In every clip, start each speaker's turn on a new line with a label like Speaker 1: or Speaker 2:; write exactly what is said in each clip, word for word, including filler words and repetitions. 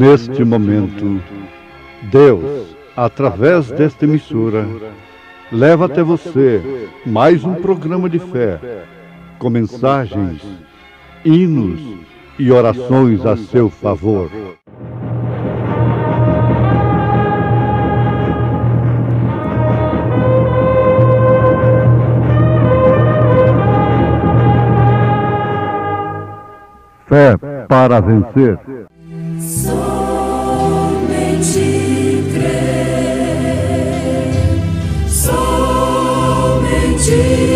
Speaker 1: neste momento, Deus, através desta emissora, leva até você mais um programa de fé, com mensagens, hinos e orações a seu favor. Fé para vencer.
Speaker 2: Somente crer, somente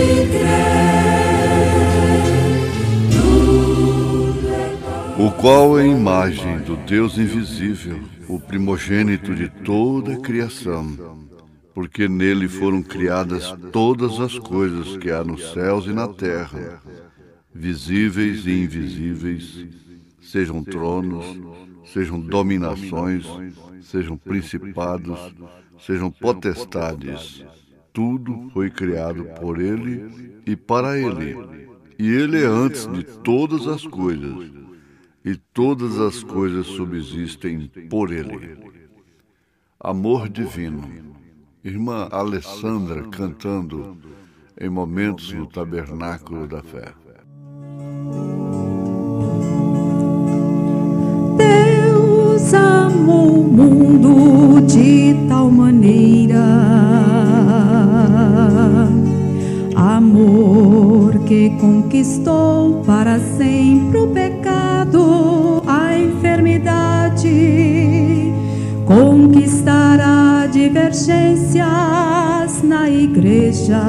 Speaker 2: crer, tudo é bom.
Speaker 3: O qual é a imagem do Deus invisível, o primogênito de toda a criação, porque nele foram criadas todas as coisas que há nos céus e na terra, visíveis e invisíveis, sejam tronos, sejam dominações, sejam principados, sejam potestades. Tudo foi criado por Ele e para Ele. E Ele é antes de todas as coisas, e todas as coisas subsistem por Ele. Amor divino. Irmã Alessandra cantando em momentos no Tabernáculo da Fé.
Speaker 2: Deus amou o mundo de tal maneira, amor que conquistou para sempre o pecado, a enfermidade, conquistará divergências na igreja.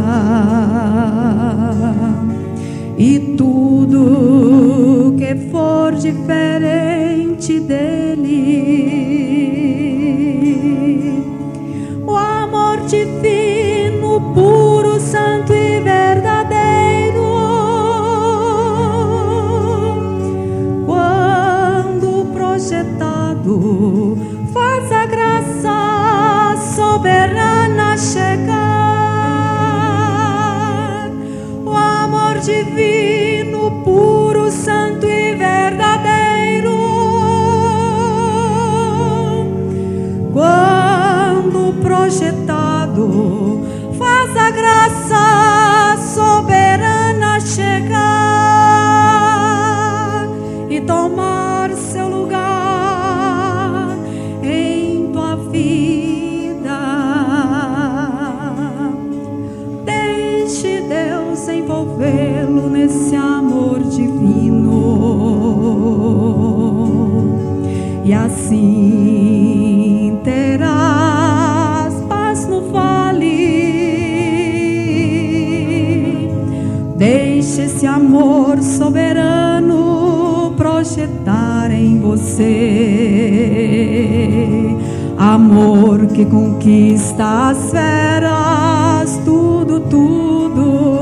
Speaker 2: E tudo que for diferente dele, o amor divino, puro, santo e verdadeiro, quando projetado, faz a graça soberana chegar. O amor divino, puro, santo e verdadeiro, quando projetado, faz a graça soberana chegar e tomar seu lugar em tua vida. Deixe Deus envolvê-lo nesse amor divino, e assim terás paz no vale. Deixe esse amor soberano projetar em você, amor que conquista as feras, tudo, tudo.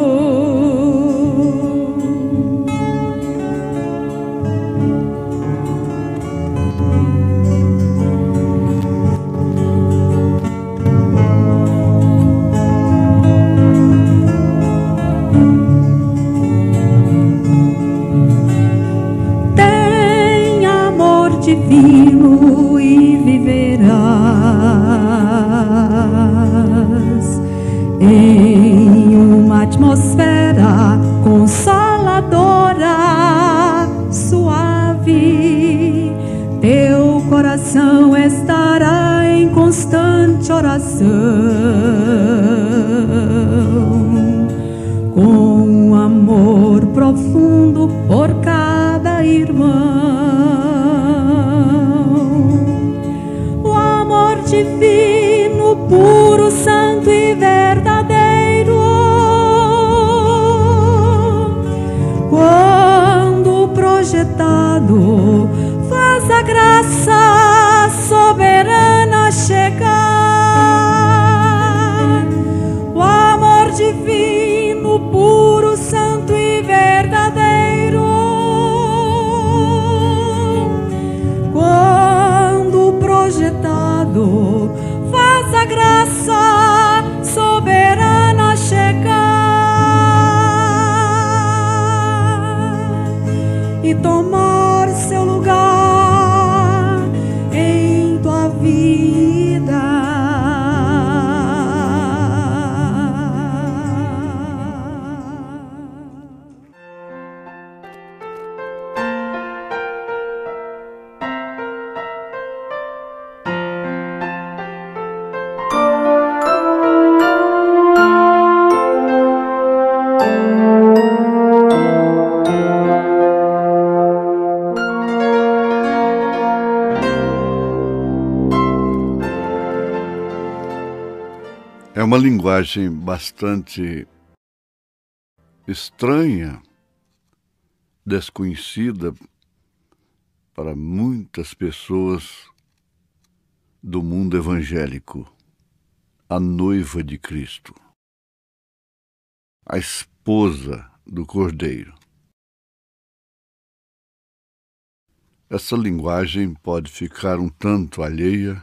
Speaker 2: Divino e viverás em uma atmosfera consoladora, suave. Teu coração estará em constante oração, com amor profundo por cada irmão. Divino, puro, santo e verdadeiro, quando projetado, faz a graça soberana chegar. O amor divino, puro, santo e verdadeiro, quando projetado, faz a graça soberana chegar e tomar seu lugar
Speaker 3: É uma linguagem bastante estranha, desconhecida para muitas pessoas do mundo evangélico. A noiva de Cristo, a esposa do Cordeiro. Essa linguagem pode ficar um tanto alheia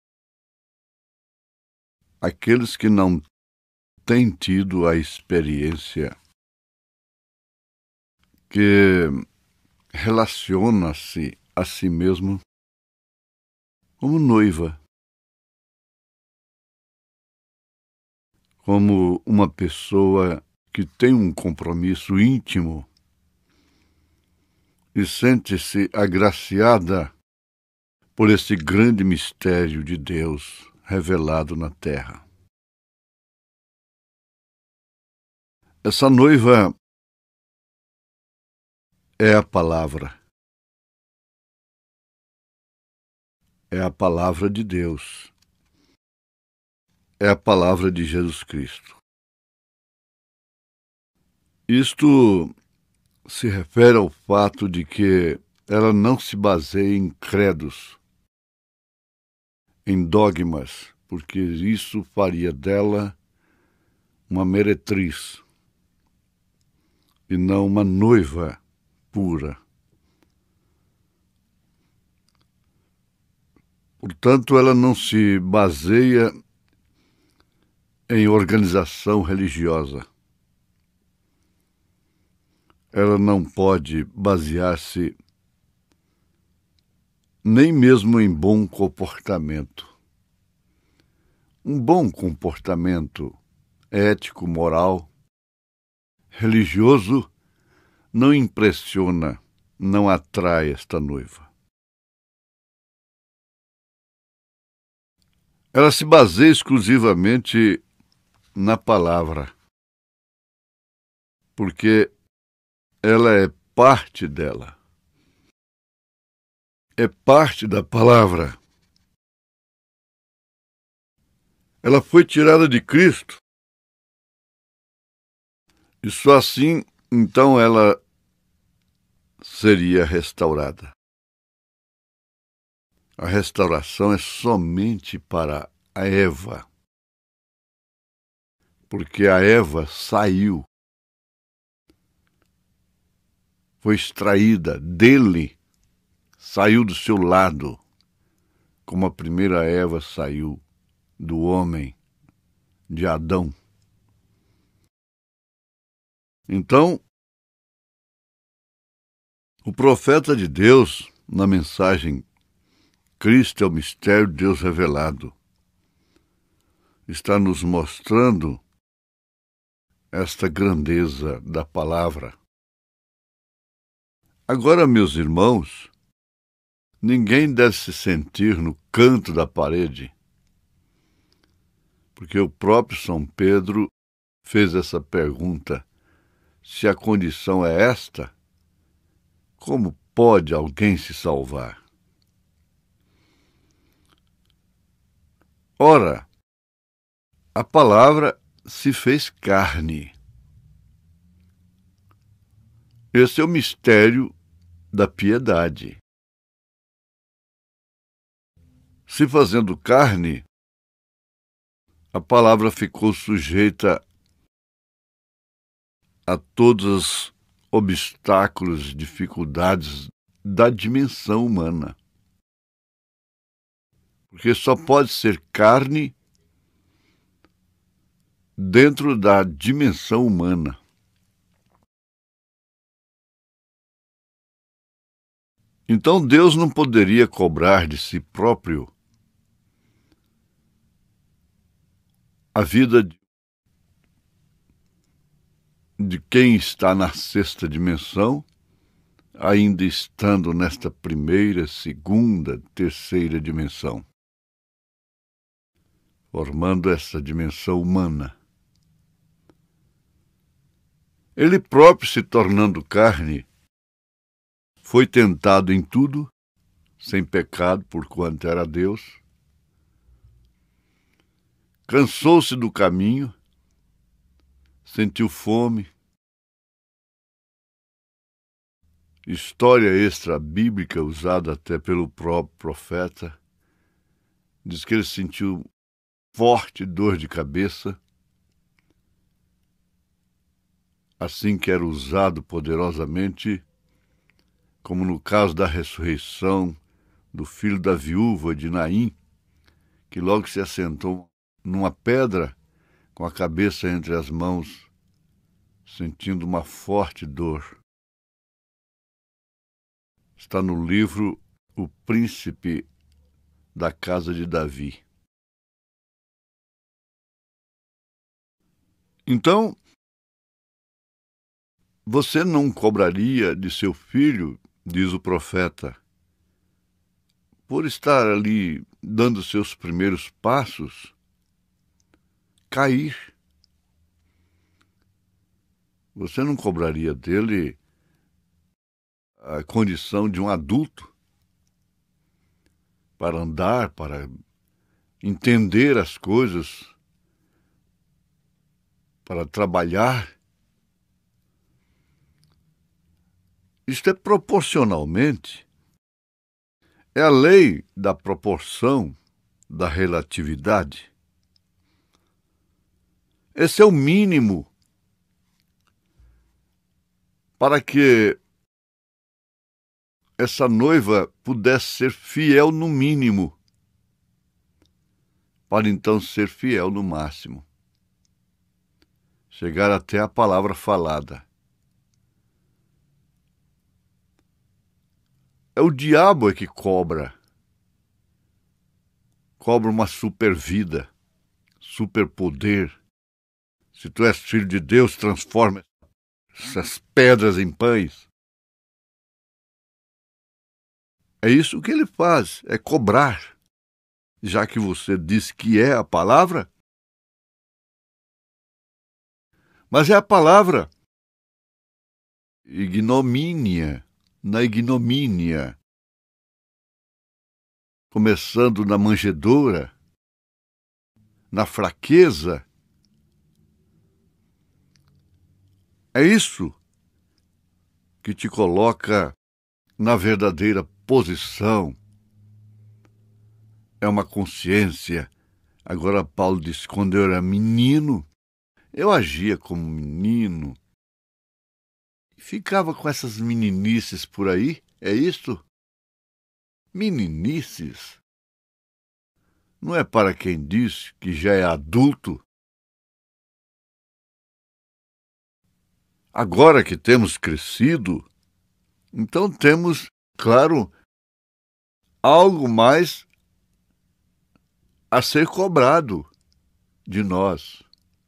Speaker 3: àqueles que não têm tido a experiência que relaciona-se a si mesmo como noiva, como uma pessoa que tem um compromisso íntimo e sente-se agraciada por esse grande mistério de Deus revelado na terra. Essa noiva é a palavra. É a palavra de Deus. É a palavra de Jesus Cristo. Isto se refere ao fato de que ela não se baseia em credos, em dogmas, porque isso faria dela uma meretriz e não uma noiva pura. Portanto, ela não se baseia em organização religiosa. Ela não pode basear-se nem mesmo em bom comportamento. Um bom comportamento ético, moral, religioso não impressiona, não atrai esta noiva. Ela se baseia exclusivamente na palavra, porque ela é parte dela. É parte da palavra. Ela foi tirada de Cristo. E só assim, então, ela seria restaurada. A restauração é somente para a Eva. Porque a Eva saiu. Foi extraída dele, saiu do seu lado, como a primeira Eva saiu do homem, de Adão. Então, o profeta de Deus, na mensagem Cristo é o mistério de Deus revelado, está nos mostrando esta grandeza da palavra. Agora, meus irmãos, ninguém deve se sentir no canto da parede, porque o próprio São Pedro fez essa pergunta: se a condição é esta, como pode alguém se salvar? Ora, a palavra se fez carne. Esse é o mistério da piedade. Se fazendo carne, a palavra ficou sujeita a todos os obstáculos, dificuldades da dimensão humana. Porque só pode ser carne dentro da dimensão humana. Então Deus não poderia cobrar de si próprio a vida de quem está na sexta dimensão, ainda estando nesta primeira, segunda, terceira dimensão, formando essa dimensão humana. Ele próprio, se tornando carne, foi tentado em tudo, sem pecado, porquanto era Deus. cansou-se do caminho, sentiu fome. História extra-bíblica usada até pelo próprio profeta. Diz que ele sentiu forte dor de cabeça, assim que era usado poderosamente, como no caso da ressurreição do filho da viúva de Naim, que logo se assentou numa pedra com a cabeça entre as mãos, sentindo uma forte dor. Está no livro O Príncipe da Casa de Davi. Então, você não cobraria de seu filho, diz o profeta, por estar ali dando seus primeiros passos, cair. Você não cobraria dele a condição de um adulto para andar, para entender as coisas, para trabalhar. Isto é proporcionalmente. É a lei da proporção, da relatividade. Esse é o mínimo para que essa noiva pudesse ser fiel no mínimo, para então ser fiel no máximo. Chegar até a palavra falada. É o diabo é que cobra. Cobra uma supervida, superpoder. Se tu és filho de Deus, transforma essas pedras em pães. É isso que ele faz, é cobrar. Já que você diz que é a palavra, mas é a palavra. Ignomínia, na ignomínia. Começando na manjedoura, na fraqueza. É isso que te coloca na verdadeira posição. É uma consciência. Agora Paulo diz, quando eu era menino, eu agia como menino. Ficava com essas meninices por aí, é isto? Meninices? Não é para quem diz que já é adulto? Agora que temos crescido, então temos, claro, algo mais a ser cobrado de nós.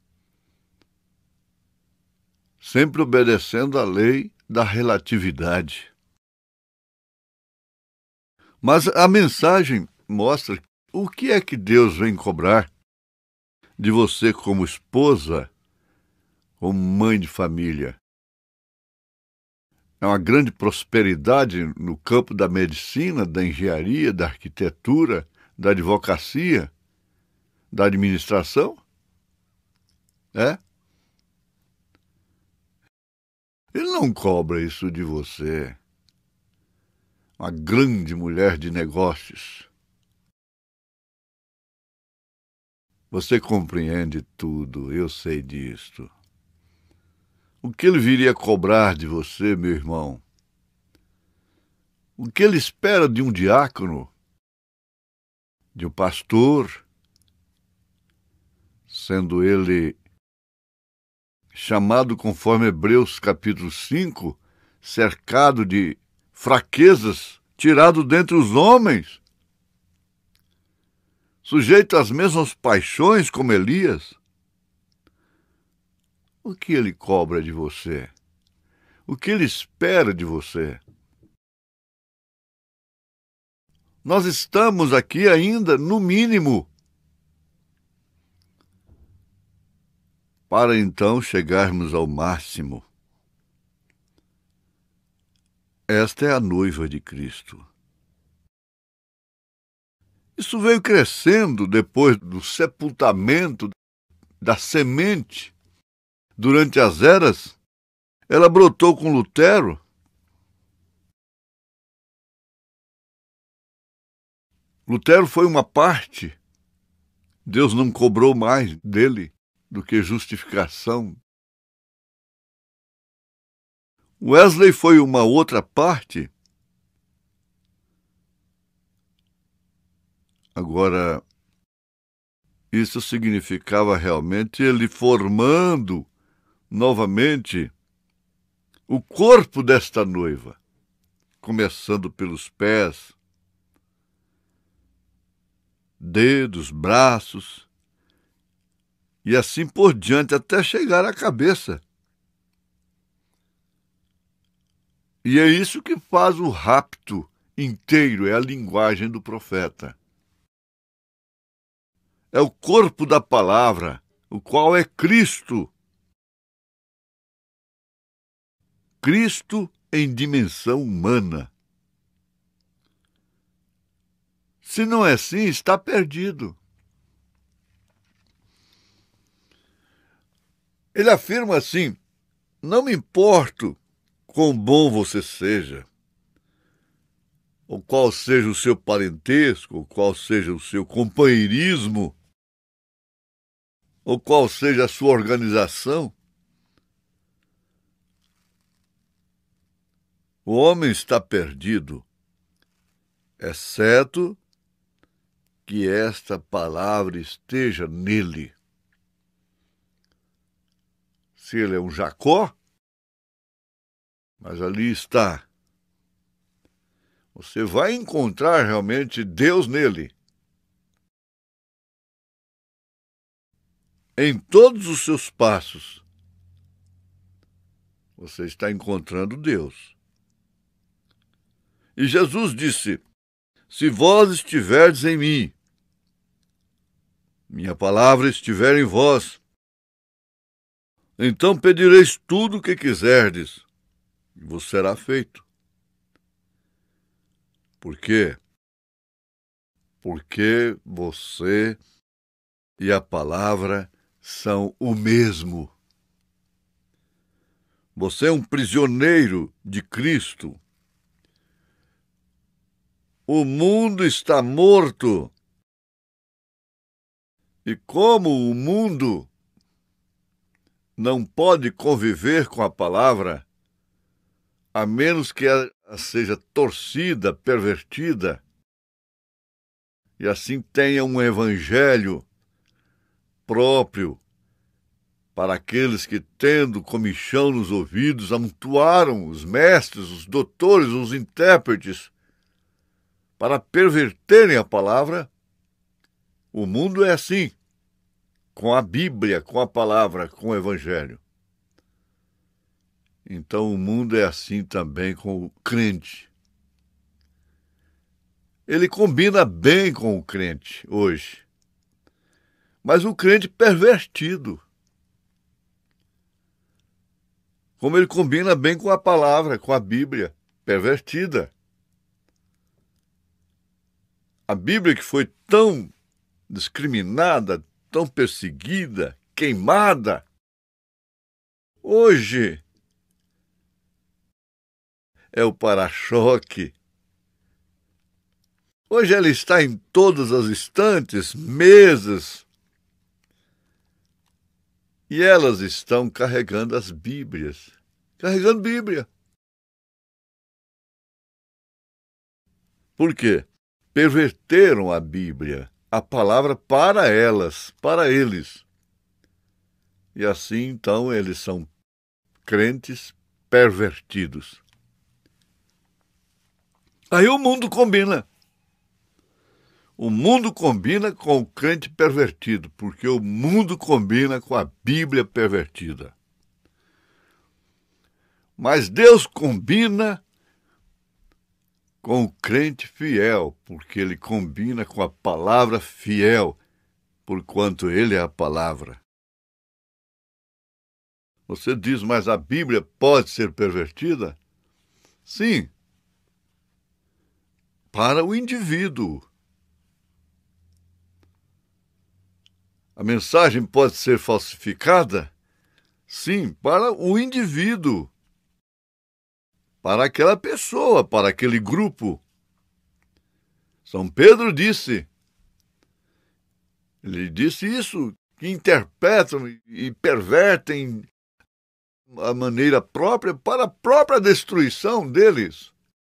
Speaker 3: Sempre obedecendo à lei da relatividade. Mas a mensagem mostra o que é que Deus vem cobrar de você como esposa, como mãe de família. É uma grande prosperidade no campo da medicina, da engenharia, da arquitetura, da advocacia, da administração? É? Ele não cobra isso de você. Uma grande mulher de negócios. Você compreende tudo, eu sei disto. O que ele viria cobrar de você, meu irmão? O que ele espera de um diácono, de um pastor, sendo ele chamado conforme Hebreus capítulo cinco, cercado de fraquezas, tirado dentre os homens, sujeito às mesmas paixões como Elias? O que ele cobra de você? O que ele espera de você? Nós estamos aqui ainda, no mínimo, para então chegarmos ao máximo. Esta é a noiva de Cristo. Isso veio crescendo depois do sepultamento da semente. Durante as eras, ela brotou com Lutero. Lutero foi uma parte. Deus não cobrou mais dele do que justificação. Wesley foi uma outra parte. Agora, isso significava realmente ele formando novamente o corpo desta noiva, começando pelos pés, dedos, braços, e assim por diante, até chegar à cabeça. E é isso que faz o rapto inteiro, é a linguagem do profeta. É o corpo da palavra, o qual é Cristo. Cristo em dimensão humana. Se não é assim, está perdido. Ele afirma assim: não me importo quão bom você seja, ou qual seja o seu parentesco, ou qual seja o seu companheirismo, ou qual seja a sua organização. O homem está perdido, exceto que esta palavra esteja nele. Se ele é um Jacó, mas ali está. Você vai encontrar realmente Deus nele. Em todos os seus passos, você está encontrando Deus. E Jesus disse: se vós estiverdes em mim, minha palavra estiver em vós, então pedireis tudo o que quiserdes, e vos será feito. Por quê? Porque você e a palavra são o mesmo. Você é um prisioneiro de Cristo. O mundo está morto. E como o mundo não pode conviver com a palavra, a menos que ela seja torcida, pervertida, e assim tenha um evangelho próprio para aqueles que, tendo comichão nos ouvidos, amontoaram os mestres, os doutores, os intérpretes, para perverterem a palavra. O mundo é assim, com a Bíblia, com a palavra, com o evangelho. Então o mundo é assim também com o crente. Ele combina bem com o crente hoje, mas o crente pervertido. Como ele combina bem com a palavra, com a Bíblia, pervertida. A Bíblia que foi tão discriminada, tão perseguida, queimada, hoje é o para-choque. Hoje ela está em todas as estantes, mesas, e elas estão carregando as Bíblias, carregando Bíblia. Por quê? Perverteram a Bíblia, a palavra para elas, para eles. E assim, então, eles são crentes pervertidos. Aí o mundo combina. O mundo combina com o crente pervertido, porque o mundo combina com a Bíblia pervertida. Mas Deus combina com o crente fiel, porque ele combina com a palavra fiel, porquanto ele é a palavra. Você diz, mas a Bíblia pode ser pervertida? Sim, para o indivíduo. A mensagem pode ser falsificada? Sim, para o indivíduo, para aquela pessoa, para aquele grupo. São Pedro disse, ele disse isso, que interpretam e pervertem a maneira própria para a própria destruição deles.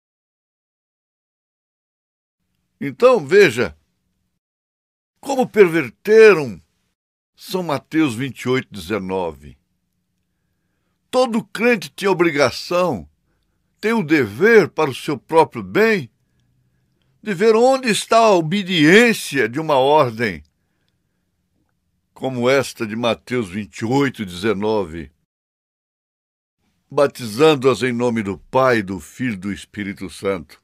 Speaker 3: Então, veja, como perverteram São Mateus vinte e oito, dezenove. Todo crente tem obrigação, tem o dever para o seu próprio bem, de ver onde está a obediência de uma ordem, como esta de Mateus vinte e oito, dezenove, batizando-as em nome do Pai, do Filho e do Espírito Santo.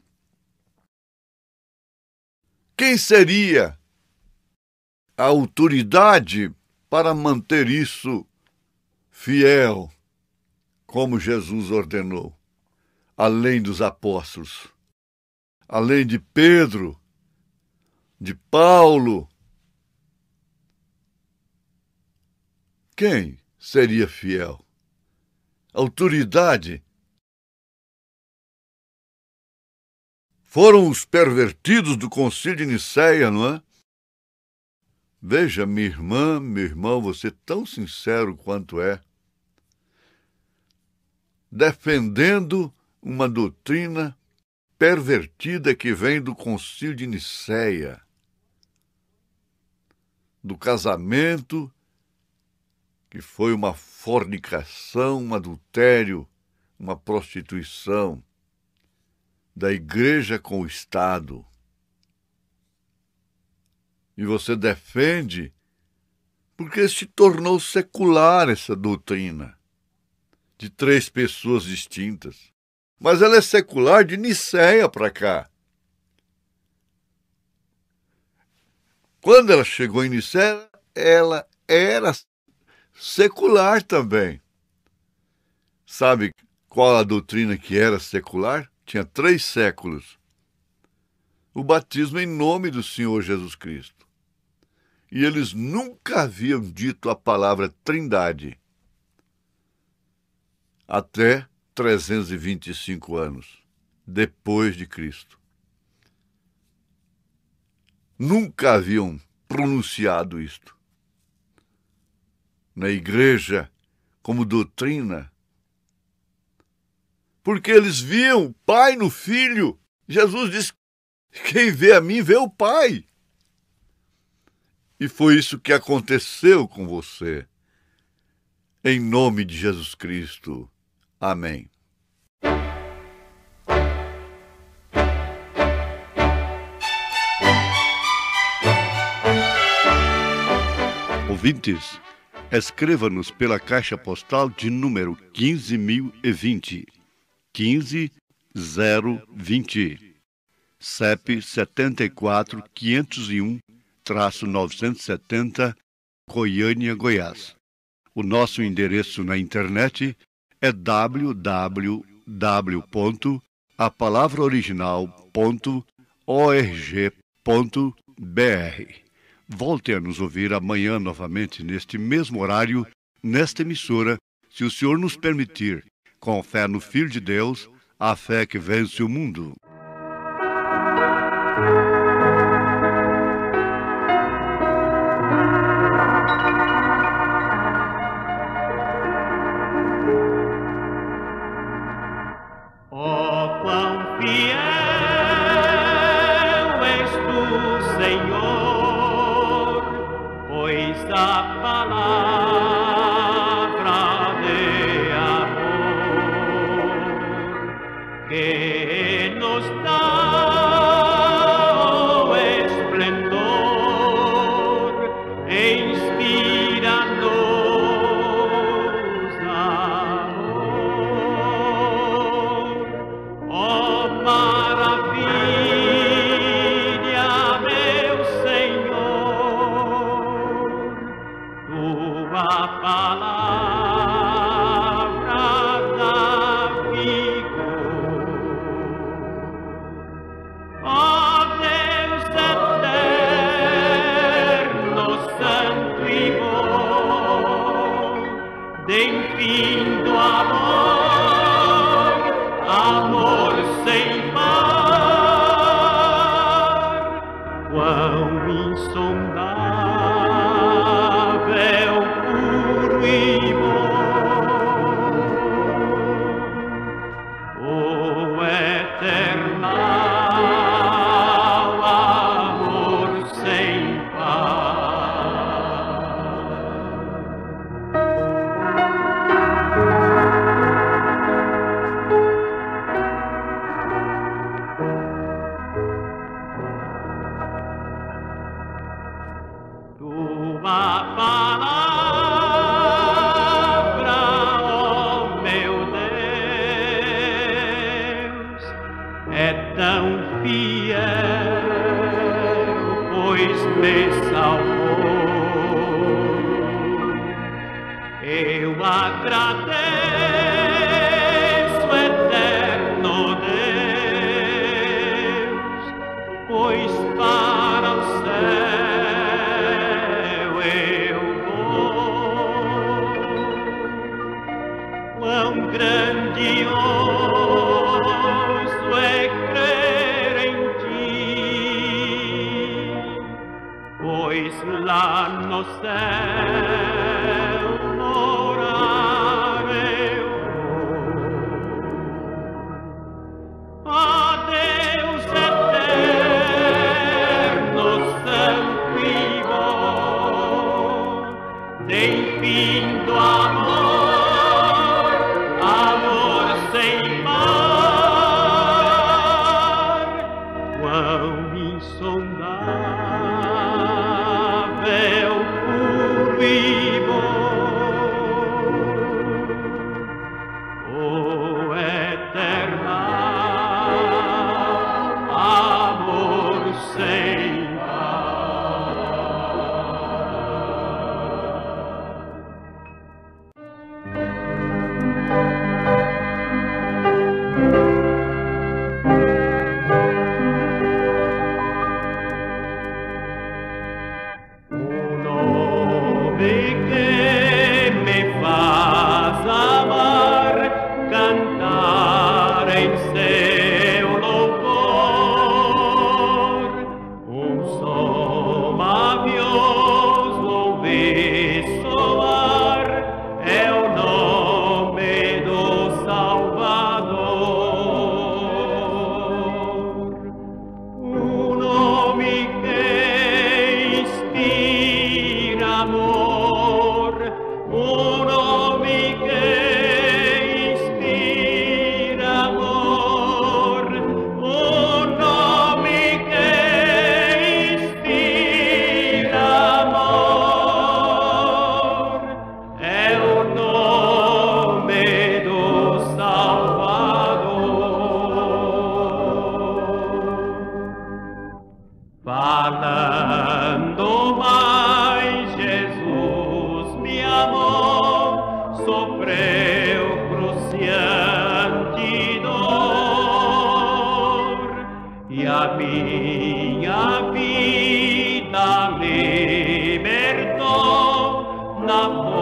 Speaker 3: Quem seria a autoridade para manter isso fiel, como Jesus ordenou, além dos apóstolos, além de Pedro, de Paulo? Quem seria fiel? Autoridade? Foram os pervertidos do Concílio de Nicéia, não é? Veja, minha irmã, meu irmão, você tão sincero quanto é, defendendo uma doutrina pervertida que vem do Concílio de Nicéia, do casamento, que foi uma fornicação, um adultério, uma prostituição da igreja com o Estado. E você defende porque se tornou secular essa doutrina de três pessoas distintas. Mas ela é secular de Nicéia para cá. Quando ela chegou em Nicéia, ela era secular também. Sabe qual a doutrina que era secular? Tinha três séculos. O batismo em nome do Senhor Jesus Cristo. E eles nunca haviam dito a palavra trindade. Até trezentos e vinte e cinco anos depois de Cristo. Nunca haviam pronunciado isto na igreja como doutrina, porque eles viam o Pai no Filho. Jesus disse, quem vê a mim vê o Pai. E foi isso que aconteceu com você. Em nome de Jesus Cristo. Amém.
Speaker 1: Ouvintes, escreva-nos pela caixa postal de número quinze mil e vinte, quinze mil e vinte, C E P setenta e quatro, quinhentos e um, novecentos e setenta, Goiânia, Goiás. O nosso endereço na internet é w w w ponto a palavra original ponto org ponto b r. Volte a nos ouvir amanhã novamente neste mesmo horário, nesta emissora, se o Senhor nos permitir, com fé no Filho de Deus, a fé que vence o mundo.
Speaker 4: Oh, quão fiel és tu, Senhor, pois a palavra de amor que nos dá o esplendor inspira-nos amor. Oh, maravilha, meu Senhor, tua palavra dá vigor. Oh, Deus eterno, santo e tem fim do amor, amor sem par, quão insondável, puro e bom, o eternal amor sem tua palavra, ó meu Deus, é tão fiel, pois me salvou. Eu agradeço, eterno Deus, pois para o céu eu vou. Quão grandioso é crer em ti, pois lá no céu morar eu vou. Ó Deus eterno, santo e bom, tem fim do amor, amor sem par, quão insondável, puro e bom, o eternal amor sem que me faz amar, cantar em seu louvor, um som mavioso ouvir soar, é o nome do Salvador, um nome que inspira amor, um nome que inspira amor, um nome que inspira amor, é o nome do Salvador. Falando mais, Jesus me amou, sofreu cruciante dor, e a minha vida libertou na